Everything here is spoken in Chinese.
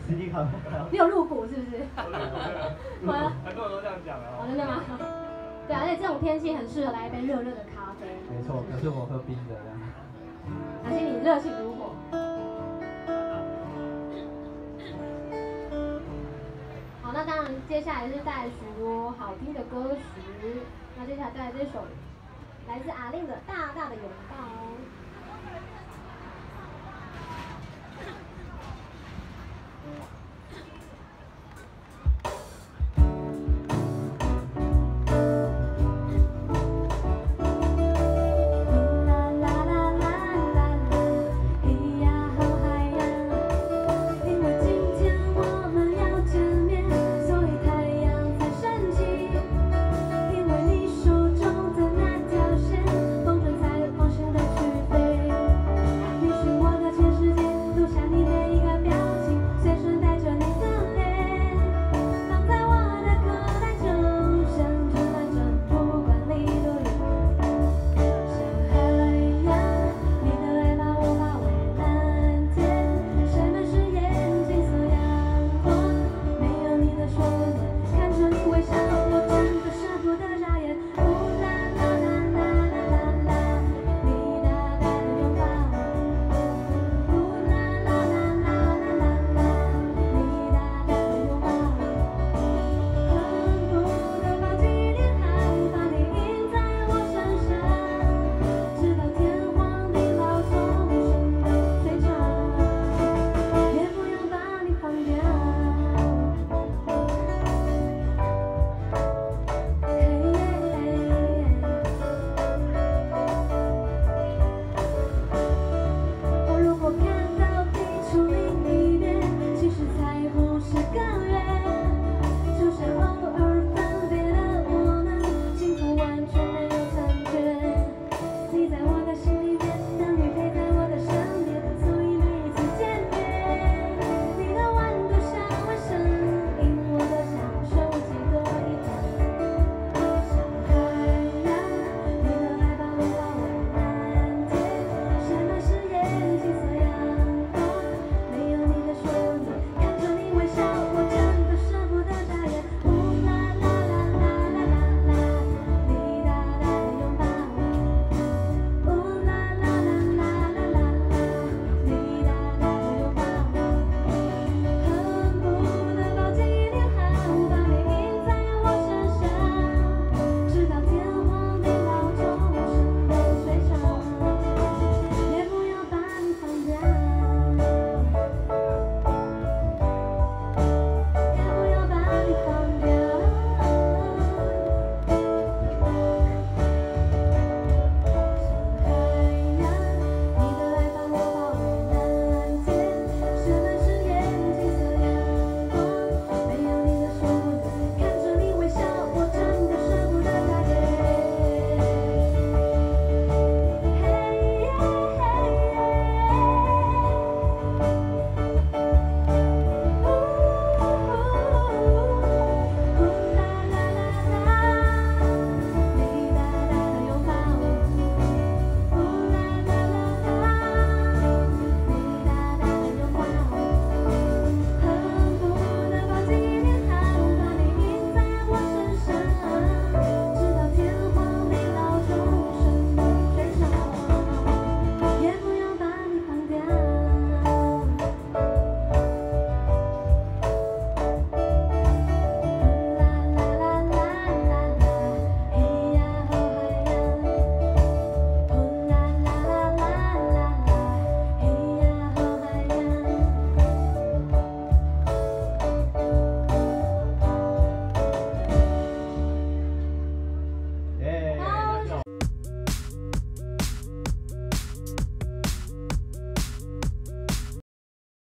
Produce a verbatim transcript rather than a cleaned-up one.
实力看不到。 你有入股是不是？ 很多人都这样讲啊。 哦，真的吗？对啊，而且这种天气很适合来一杯热热的咖啡。 没错，可是我喝冰的这样。 而且你热情如火。好，那当然，接下来是带来许多好听的歌曲。那接下来带来这首来自阿令的《大大的拥抱》。